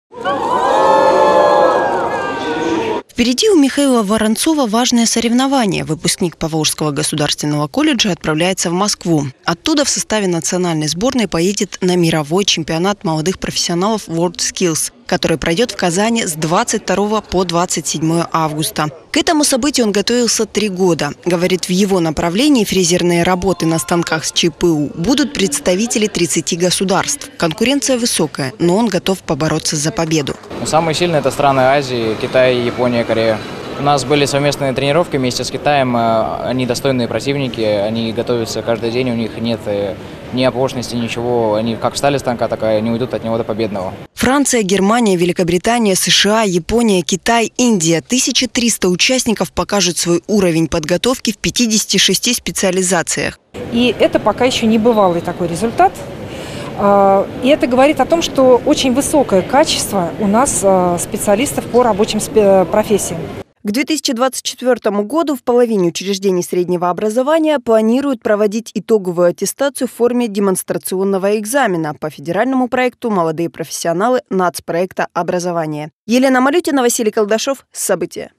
Впереди у Михаила Воронцова важное соревнование. Выпускник Поволжского государственного колледжа отправляется в Москву. Оттуда в составе национальной сборной поедет на мировой чемпионат молодых профессионалов WorldSkills, который пройдет в Казани с 22 по 27 августа. К этому событию он готовился 3 года. Говорит, в его направлении фрезерные работы на станках с ЧПУ будут представители 30 государств. Конкуренция высокая, но он готов побороться за победу. Самые сильные – это страны Азии, Китай, Япония, Корея. У нас были совместные тренировки вместе с Китаем. Они достойные противники, они готовятся каждый день, у них нет ни оплошности, ничего. Они как встали с станка, так и они уйдут от него до победного. Франция, Германия, Великобритания, США, Япония, Китай, Индия. 1300 участников покажут свой уровень подготовки в 56 специализациях. И это пока еще не бывалый такой результат. И это говорит о том, что очень высокое качество у нас специалистов по рабочим профессиям. К 2024 году в половине учреждений среднего образования планируют проводить итоговую аттестацию в форме демонстрационного экзамена по федеральному проекту «Молодые профессионалы» нацпроекта образования. Елена Малютина, Василий Колдашов. События.